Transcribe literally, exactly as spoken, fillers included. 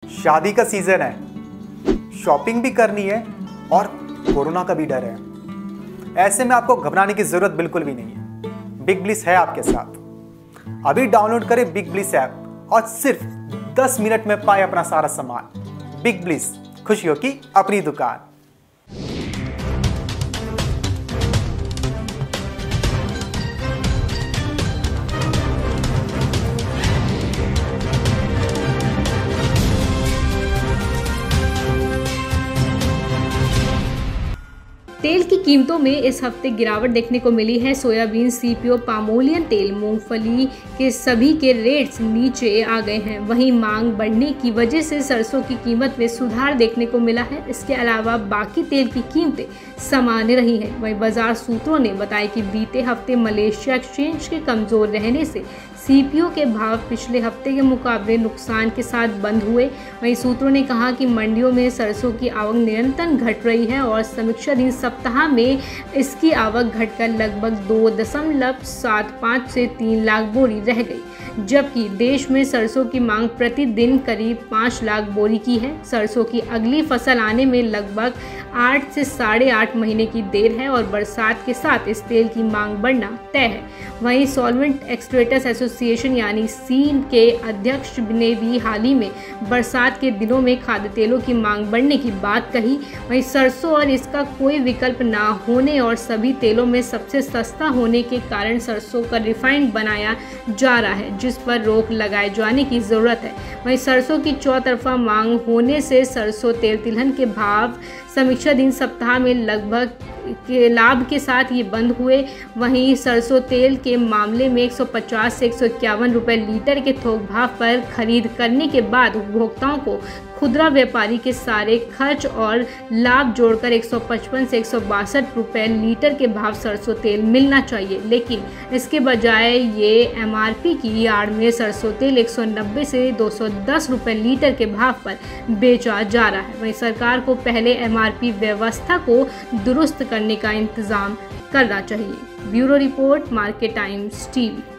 शादी का सीजन है, शॉपिंग भी करनी है और कोरोना का भी डर है। ऐसे में आपको घबराने की जरूरत बिल्कुल भी नहीं है। बिग ब्लिस है आपके साथ। अभी डाउनलोड करें बिग ब्लिस ऐप और सिर्फ दस मिनट में पाए अपना सारा सामान। बिग ब्लिस, खुशियों की अपनी दुकान। तेल की कीमतों में इस हफ्ते गिरावट देखने को मिली है। सोयाबीन, सीपीओ, पामोलियन तेल, मूंगफली के सभी के रेट्स नीचे आ गए हैं। वहीं मांग बढ़ने की वजह से सरसों की कीमत में सुधार देखने को मिला है। इसके अलावा बाकी तेल की कीमतें सामान्य रही हैं। वहीं बाजार सूत्रों ने बताया कि बीते हफ्ते मलेशिया एक्सचेंज के कमजोर रहने से सीपीओ के भाव पिछले हफ्ते के मुकाबले नुकसान के साथ बंद हुए। वहीं सूत्रों ने कहा कि मंडियों में सरसों की आवक निरंतर घट रही है और समीक्षाधीन सप्ताह में इसकी आवक घटकर लगभग दो दशमलव सात पाँच से तीन लाख बोरी रह गई, जबकि देश में सरसों की मांग प्रतिदिन करीब पाँच लाख बोरी की है। सरसों की अगली फसल आने में लगभग आठ से साढ़े आठ महीने की देर है और बरसात के साथ इस तेल की मांग बढ़ना तय है। वहीं सॉल्वेंट एक्सट्रेटर्स एसोसिएशन यानी सीन के अध्यक्ष ने भी हाल ही में बरसात के दिनों में खाद्य तेलों की मांग बढ़ने की बात कही। वहीं सरसों और इसका कोई विकल्प ना होने और सभी तेलों में सबसे सस्ता होने के कारण सरसों का रिफाइंड बनाया जा रहा है, जिस पर रोक लगाए जाने की जरूरत है। वहीं सरसों की चौतरफा मांग होने से सरसों तेल तिलहन के भाव समीक्षाधीन सप्ताह में लगभग के लाभ के साथ ये बंद हुए। वहीं सरसों तेल के मामले में एक सौ पचास से एक सौ इक्यावन रुपये लीटर के थोक भाव पर खरीद करने के बाद उपभोक्ताओं को खुदरा व्यापारी के सारे खर्च और लाभ जोड़कर एक सौ पचपन से एक सौ बासठ रुपये लीटर के भाव सरसों तेल मिलना चाहिए, लेकिन इसके बजाय ये एमआरपी की आड़ में सरसों तेल एक सौ नब्बे से दो सौ दस रुपये लीटर के भाव पर बेचा जा रहा है। वहीं सरकार को पहले एमआरपी व्यवस्था को दुरुस्त करने का इंतजाम करना चाहिए। Bureau report, market times TV.